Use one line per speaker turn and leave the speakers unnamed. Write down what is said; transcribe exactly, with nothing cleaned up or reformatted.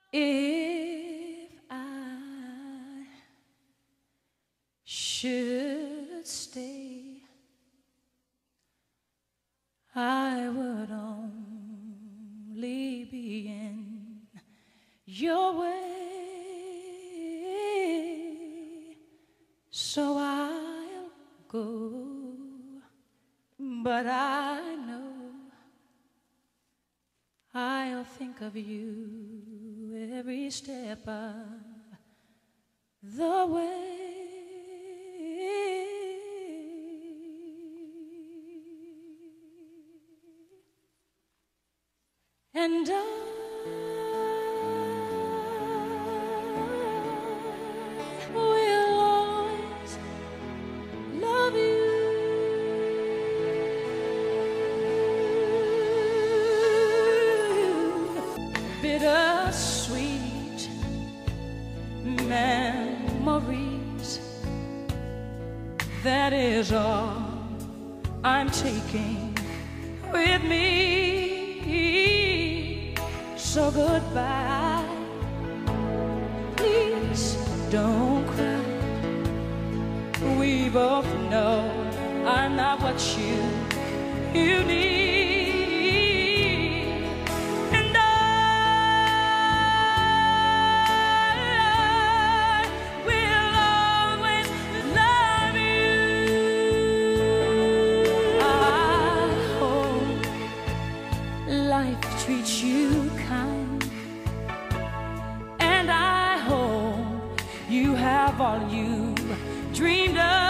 If I should stay, I would only be in your way, so I'll go. But I know I'll think of you every step of the way. And I will always love you. Bittersweet memories, that is all I'm taking with me. So goodbye, please don't cry. We both know I'm not what you, you need. And I will always love you. I hope life treats you kind, and I hope you have all you dreamed of.